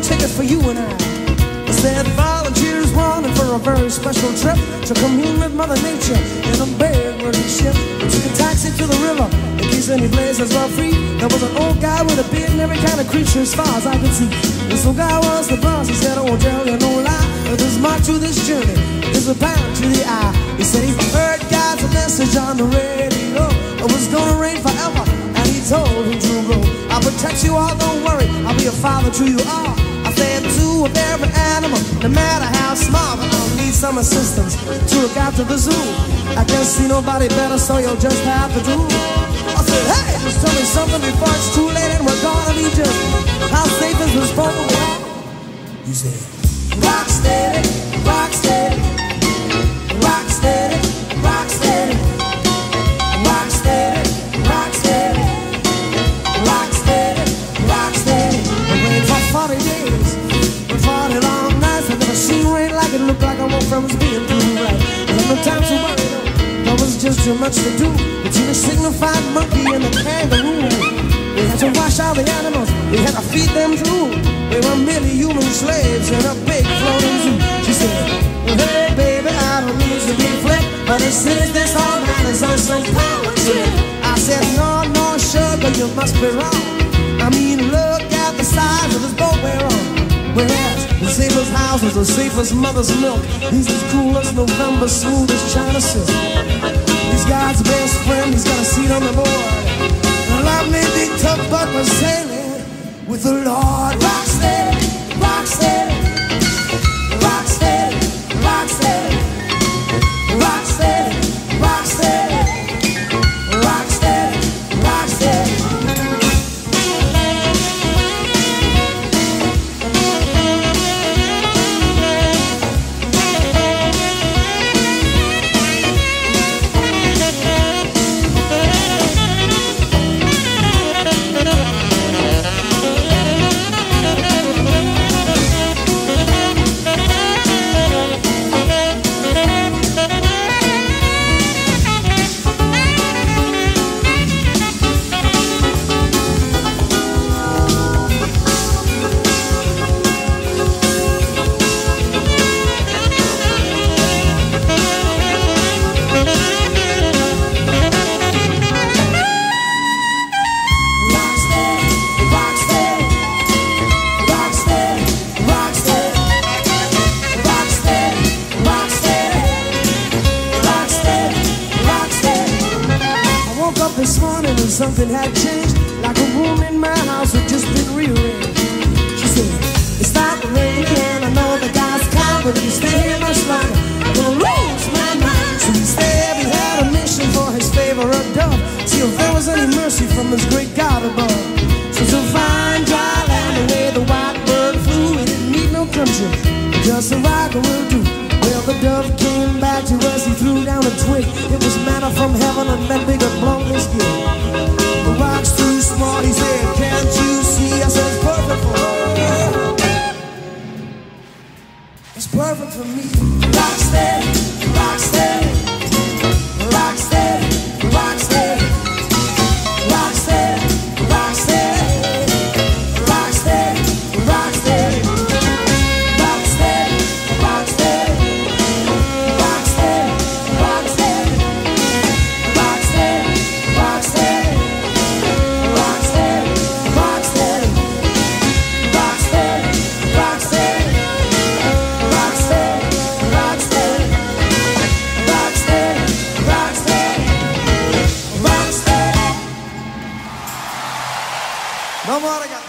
ticket for you and I. It said volunteers wanted for a very special trip to commune with Mother Nature in a big wooden ship. We took a taxi to the river in case any places were free. There was an old guy with a beard and every kind of creature as far as I could see. This old guy was the boss. He said, "Oh, tell you no lie, but this mark to this journey is a pound to the eye." He said he heard God's message on the radio. It was gonna rain forever, and he told him to go. "I'll protect you all, don't worry. I'll be a father to you all. I said two of every animal, no matter how small, but I'll need some assistance to look after the zoo. I can't see nobody better, so you'll just have to do." I said, "Hey, just tell me something before it's too late and we're gonna be just how safe is this boat we are?" You said, "Rock steady, rock steady, rock steady, rock steady, rock steady, rock steady, rock steady, rock steady." We rained for 40 days, for 40 long nights. I've never seen rain like it. Looked like I went from being through right. I had no time to worry, though. There was just too much to do between the signified monkey and the kangaroo. We had to wash all the animals, we had to feed them too. We were merely human slaves in a big floating zoo. She said, "Hey baby, I don't mean to be flip, but it seems this whole man is on some power trip." I said, "No, no, sugar, you must be wrong. I mean, look at the size of this boat we're on. Whereas the safest house is the safest mother's milk. He's as cool as November, smooth as China silk. He's God's best friend, he's got a seat on the board. And I may be tough, but we're sailing with the Lord." Rock steady, rock steady, rock steady, rock steady, rock steady, rock steady, rock steady, rock steady. This morning and something had changed, like a room in my house had just been rearranged. She said, "It's not raining and I know the guy's cold, but if you stay here much longer, I'm gonna lose my mind." So instead he had a mission for his favorite dove, see if there was any mercy from this great God above. So to find dry land the way the white bird flew, he didn't need no country, just a rock will do. Well, the dove came back to us, he threw down a twig. It was manna from heaven and that big had blown his gill. The rock's too small, he said, "Can't you see?" I said, "It's perfect for her. It's perfect for me." Rock steady, rock steady, rock steady, rock steady, rock steady, rock steady, rock steady, rock steady, rock steady, rock steady. Vamos,